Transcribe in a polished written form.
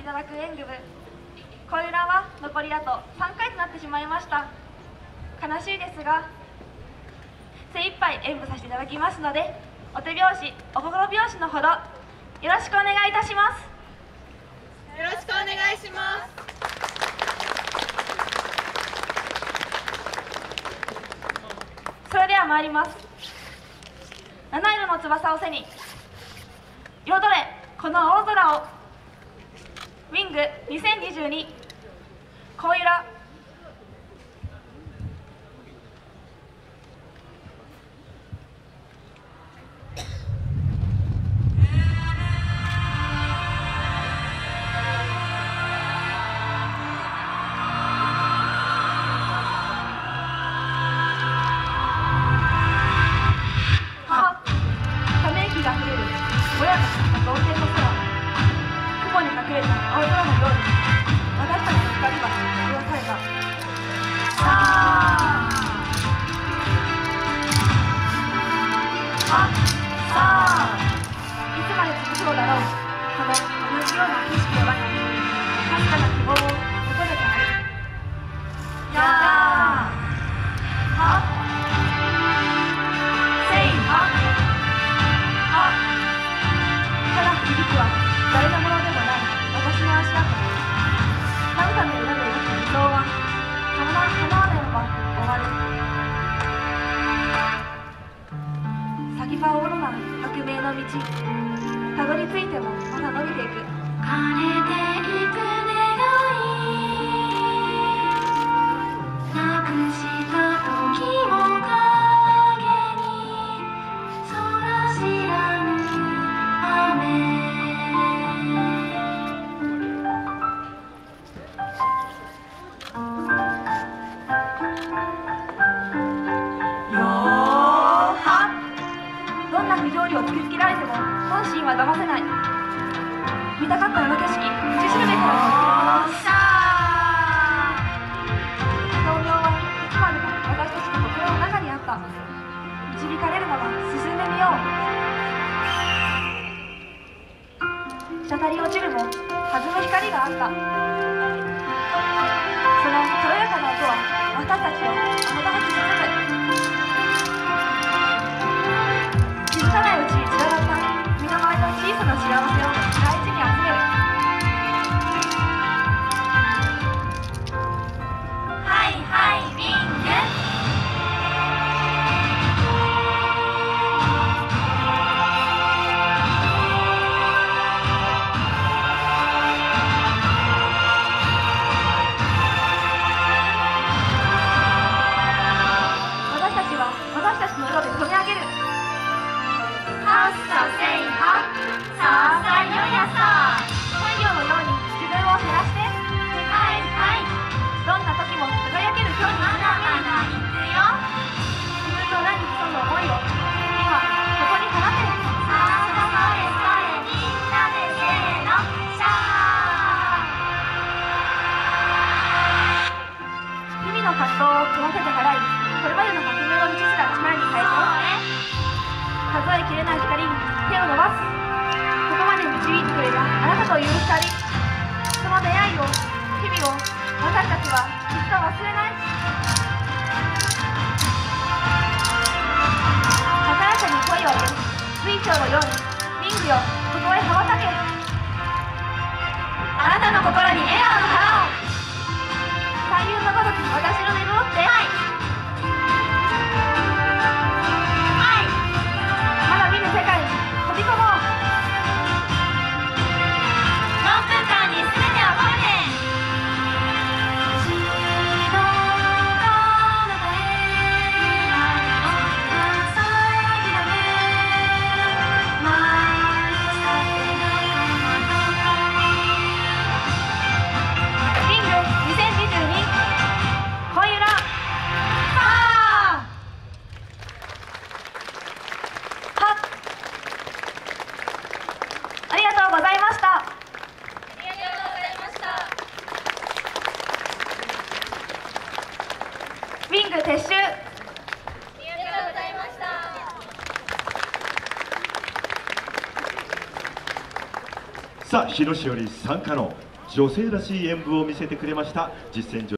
いただく演舞部恋裏は残りあと3回となってしまいました。悲しいですが精一杯演舞させていただきますので、お手拍子お心拍子のほどよろしくお願いいたします。 よろしくお願いします。 それでは参ります。七色の翼を背に彩れこの大空を。ウィング2022恋裏。先はおろな革命の道、たどり着いてもまだ伸びていく。 枯れていく願い、なくした時も影に空知らぬ雨。 不条理を突きつけられても本心は騙せない。見たかったあの景色、道しるべからの同僚はいつまでも私たちの心の中にあった。導かれるまま進んでみよう。滴り落ちるも弾む光があった。その軽やかな音は私たちを温かく包む。気づかないうちに散らばった身の回りの小さな幸せを大事に集める。 はいはいウィング。 私たちは私たちの色で染め上げる。 はっさせいはさあさよやさ。 太陽のように自分を照らして。 はいはい。 どんな時も輝ける今日にまだまだ行くよ。 自分の裏に潜む思いを今ここに放て。 さあそれそれみんなでせーのシャー。日々の葛藤を組ませて払い、これまでの革命の道すら力に変えて数えきれない光に手を伸ばす。ここまで導いてくれたあなたという光、その出会いを日々を私たちはきっと忘れない。高らかに声を上げ、水晶のようにウィングよここへ羽ばたけ。あなたの心に笑顔の花を。彩雲のごとく私の目を追って。まだ見ぬ世界に飛び込もう。 6分間に全てを込めて。 ウィング2022恋裏。ありがとうございました。 ありがとうございました。 ウィング撤収。 ありがとうございました。 さあ、日野市より参加の女性らしい演舞を見せてくれました実践女